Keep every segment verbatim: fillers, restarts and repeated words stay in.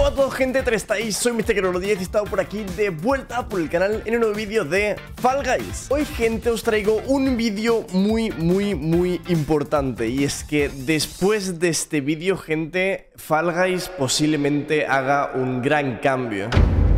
Hola a todos, gente, ¿cómo estáis? Soy mister Queroro diez y he estado por aquí de vuelta por el canal en un nuevo vídeo de Fall Guys. Hoy, gente, os traigo un vídeo muy, muy, muy importante. Y es que después de este vídeo, gente, Fall Guys posiblemente haga un gran cambio.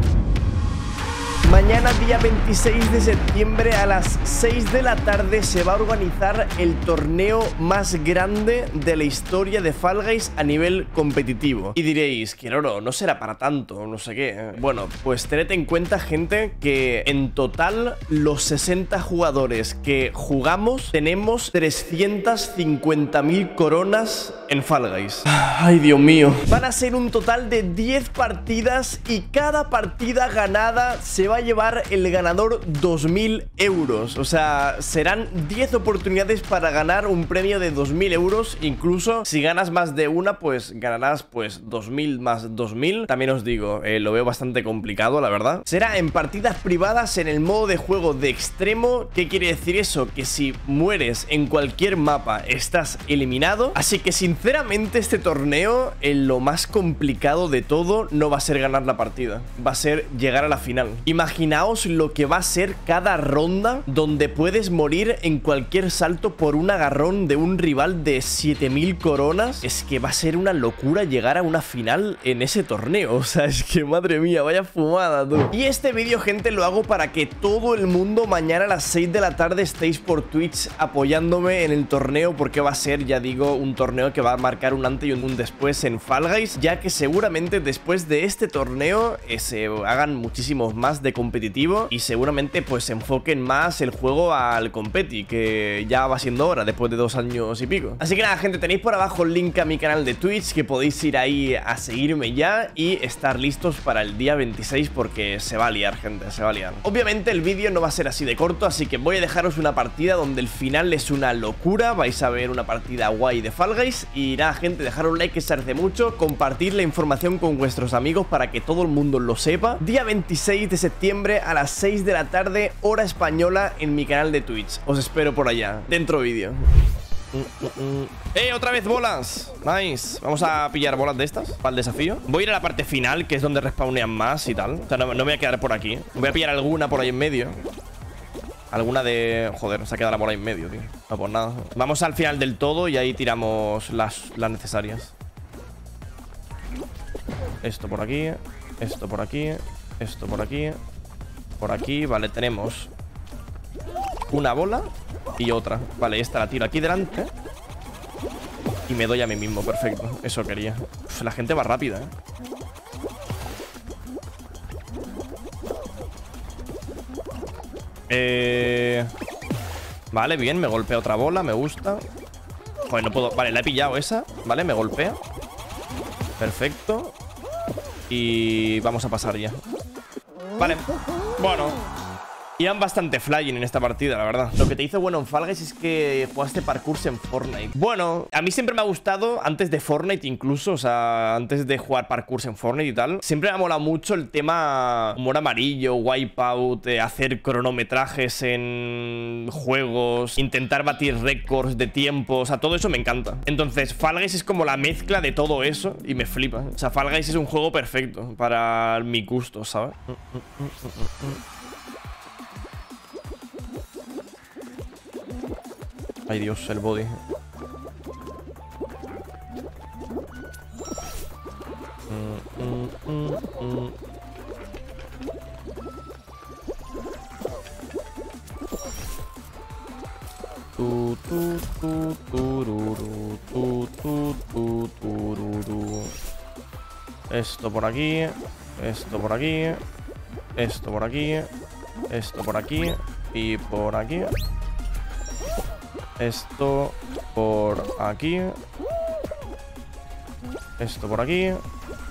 Mañana, día veintiséis de septiembre, a las seis de la tarde se va a organizar el torneo más grande de la historia de Fall Guys a nivel competitivo. Y diréis, Queroro, no será para tanto, no sé qué. Bueno, pues tened en cuenta, gente, que en total los sesenta jugadores que jugamos tenemos trescientas cincuenta mil coronas en Fall Guys. Ay, Dios mío. Van a ser un total de diez partidas y cada partida ganada se va a llevar el ganador dos mil euros. O sea, serán diez oportunidades para ganar un premio de dos mil euros. Incluso si ganas más de una, pues ganarás pues dos mil más dos mil. También os digo, eh, lo veo bastante complicado, la verdad. Será en partidas privadas en el modo de juego de extremo. ¿Qué quiere decir eso? Que si mueres en cualquier mapa estás eliminado. Así que sinceramente este torneo, en lo más complicado de todo, no va a ser ganar la partida, va a ser llegar a la final. Imaginaos lo que va a ser cada ronda, donde puedes morir en cualquier salto por un agarrón de un rival de siete mil coronas. Es que va a ser una locura llegar a una final en ese torneo. O sea, es que madre mía, vaya fumada, tú. Y este vídeo, gente, lo hago para que todo el mundo mañana a las seis de la tarde estéis por Twitch apoyándome en el torneo, porque va a ser, ya digo, un torneo que va a marcar un antes y un después en Fall Guys, ya que seguramente después de este torneo eh, se hagan muchísimos más de competitivo y seguramente pues se enfoquen más el juego al competi, que ya va siendo hora después de dos años y pico. Así que nada, gente, tenéis por abajo el link a mi canal de Twitch, que podéis ir ahí a seguirme ya y estar listos para el día veintiséis, porque se va a liar, gente, se va a liar. Obviamente el vídeo no va a ser así de corto, así que voy a dejaros una partida donde el final es una locura. Vais a ver una partida guay de Fall Guys. Y nada, gente, dejar un like que se hace mucho, compartir la información con vuestros amigos para que todo el mundo lo sepa. Día veintiséis de septiembre a las seis de la tarde, hora española, en mi canal de Twitch. Os espero por allá, dentro vídeo. ¡Eh! ¡Otra vez bolas! Nice. Vamos a pillar bolas de estas para el desafío. Voy a ir a la parte final, que es donde respawnean más y tal. O sea, no, no me voy a quedar por aquí. Voy a pillar alguna por ahí en medio. Alguna de... Joder, se ha quedado la bola en medio, tío. No, pues nada. Vamos al final del todo y ahí tiramos las, las necesarias. Esto por aquí. Esto por aquí. Esto por aquí. Por aquí, vale, tenemos una bola y otra. Vale, esta la tiro aquí delante y me doy a mí mismo, perfecto. Eso quería. Uf, la gente va rápida, ¿eh? Eh... Vale, bien, me golpea otra bola, me gusta. Joder, no puedo... Vale, la he pillado esa. Vale, me golpea. Perfecto. Y vamos a pasar ya. Vale, bueno, iban bastante flying en esta partida, la verdad. Lo que te hizo bueno en Fall Guys es que jugaste parkours en Fortnite. Bueno, a mí siempre me ha gustado, antes de Fortnite incluso, o sea, antes de jugar parkours en Fortnite y tal, siempre me ha molado mucho el tema humor amarillo, wipeout, eh, hacer cronometrajes en juegos, intentar batir récords de tiempo, o sea, todo eso me encanta. Entonces, Fall Guys es como la mezcla de todo eso y me flipa. O sea, Fall Guys es un juego perfecto para mi gusto, ¿sabes? Ay, Dios, el body. Mm, mm, mm, mm. Tu, tu, tu, tururu, tu, tu, tu, tururu. Esto por aquí. Esto por aquí. Esto por aquí. Esto por aquí. Y por aquí. Esto por aquí. Esto por aquí.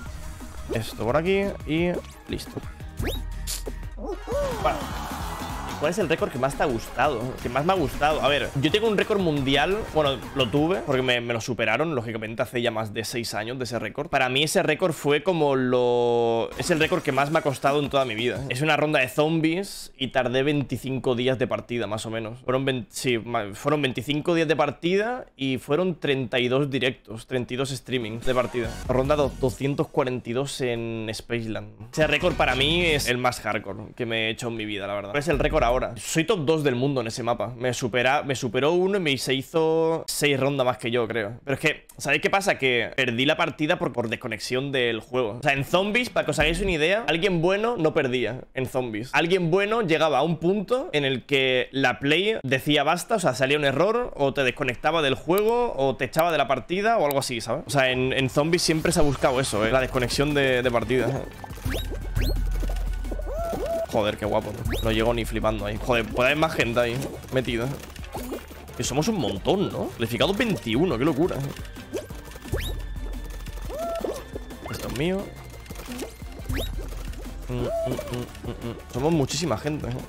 Esto por aquí. Y listo. Vale. ¿Cuál es el récord que más te ha gustado? Que más me ha gustado. A ver, yo tengo un récord mundial. Bueno, lo tuve porque me, me lo superaron, lógicamente, hace ya más de seis años de ese récord. Para mí ese récord fue como lo... Es el récord que más me ha costado en toda mi vida. Es una ronda de zombies y tardé veinticinco días de partida, más o menos. Fueron, veinte, sí, fueron veinticinco días de partida y fueron treinta y dos directos, treinta y dos streamings de partida. Ronda doscientos cuarenta y dos en Spaceland. Ese récord para mí es el más hardcore que me he hecho en mi vida, la verdad. Es el récord ahora. Soy top dos del mundo en ese mapa. Me, supera, me superó uno y me se hizo seis rondas más que yo, creo. Pero es que, ¿sabéis qué pasa? Que perdí la partida por, por desconexión del juego. O sea, en zombies, para que os hagáis una idea, alguien bueno no perdía en zombies. Alguien bueno llegaba a un punto en el que la play decía basta, o sea, salía un error, o te desconectaba del juego, o te echaba de la partida, o algo así, ¿sabes? O sea, en, en zombies siempre se ha buscado eso, ¿eh? La desconexión de, de partida. Joder, qué guapo. No llego ni flipando ahí. Joder, puede haber más gente ahí metida. Que somos un montón, ¿no? Calificado veintiuno, qué locura. Esto es mío. mm, mm, mm, mm, mm. Somos muchísima gente, ¿eh?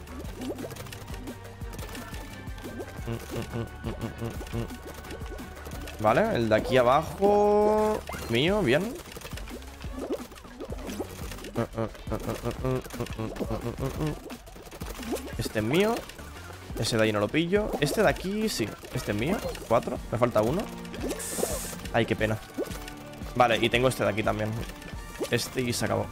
mm, mm, mm, mm, mm, mm. Vale, el de aquí abajo. Mío, bien. Este es mío. Ese de ahí no lo pillo. Este de aquí, sí. Este es mío. Cuatro. Me falta uno. Ay, qué pena. Vale, y tengo este de aquí también. Este y se acabó.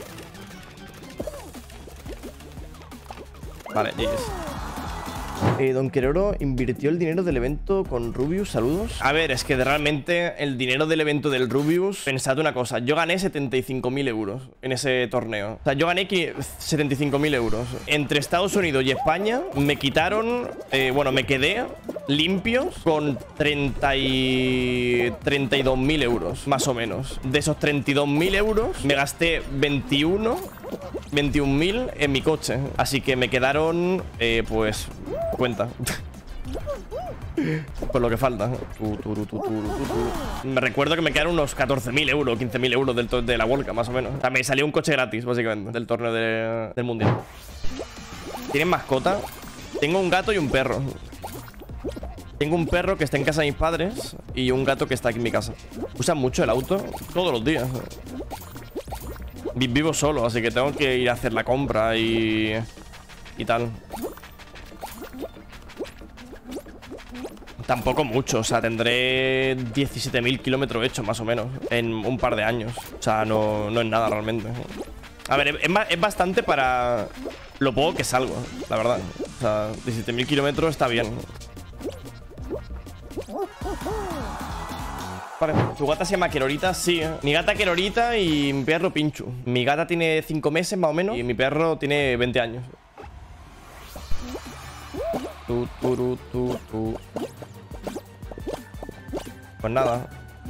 Vale, G G's. Eh, Don Queroro invirtió el dinero del evento con Rubius, saludos. A ver, es que realmente el dinero del evento del Rubius, pensad una cosa, yo gané setenta y cinco mil euros en ese torneo. O sea, yo gané setenta y cinco mil euros. Entre Estados Unidos y España me quitaron, eh, bueno, me quedé limpios con treinta y dos mil euros, más o menos. De esos treinta y dos mil euros, me gasté veintiuno mil en mi coche. Así que me quedaron, eh, pues... cuenta. Por lo que falta. Tu, tu, tu, tu, tu, tu. Me recuerdo que me quedaron unos catorce mil euros, quince mil euros del de la World Cup, más o menos. O sea, me salió un coche gratis, básicamente, del torneo de, del mundial. ¿Tienen mascota? Tengo un gato y un perro. Tengo un perro que está en casa de mis padres y un gato que está aquí en mi casa. Usan mucho el auto todos los días. Vivo solo, así que tengo que ir a hacer la compra y... y tal. Tampoco mucho, o sea, tendré diecisiete mil kilómetros hechos más o menos en un par de años. O sea, no, no es nada realmente. A ver, es, es bastante para lo poco que salgo, la verdad. O sea, diecisiete mil kilómetros está bien. Vale, ¿tu gata se llama Querorita? Sí, ¿eh? Mi gata Querorita y mi perro Pinchu. Mi gata tiene cinco meses más o menos y mi perro tiene veinte años. Tu, tu, tu, tu. Pues nada.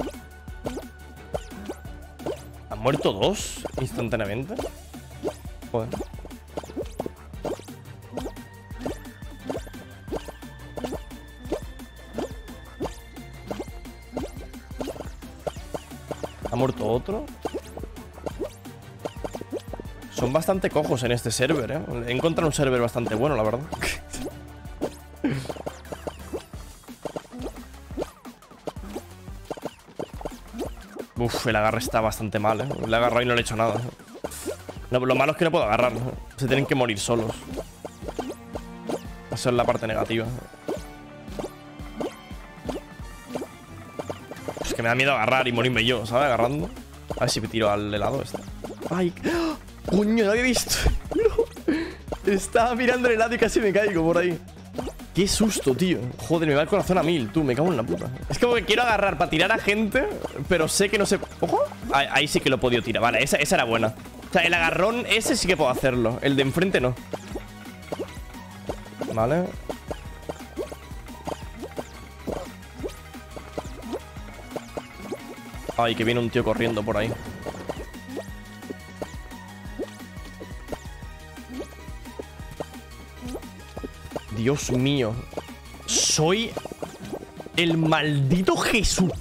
¿Han muerto dos instantáneamente? Joder. ¿Ha muerto otro? Son bastante cojos en este server, ¿eh? He encontrado un server bastante bueno, la verdad. Uf, el agarre está bastante mal, ¿eh? Le he agarrado y no le he hecho nada. No, lo malo es que no puedo agarrar, ¿eh? Se tienen que morir solos. Esa es la parte negativa. Es que me da miedo agarrar y morirme yo, ¿sabes? Agarrando. A ver si me tiro al helado este. ¡Ay! ¡Oh! ¡Coño! No había visto. No. Estaba mirando el helado y casi me caigo por ahí. ¡Qué susto, tío! Joder, me va el corazón a mil, tú, me cago en la puta. Es como que quiero agarrar para tirar a gente, pero sé que no sé... ¡Ojo! Ahí, ahí sí que lo he podido tirar. Vale, esa, esa era buena. O sea, el agarrón ese sí que puedo hacerlo. El de enfrente no. Vale. Ay, que viene un tío corriendo por ahí. Dios mío. Soy el maldito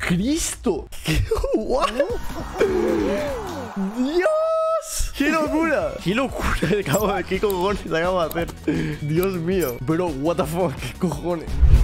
Jesucristo. ¡What! ¡Dios! ¡Qué locura! locura! ¡Qué locura! Acabo de, ¿qué cojones acabo de hacer? Dios mío. Bro, what the fuck, ¿qué cojones?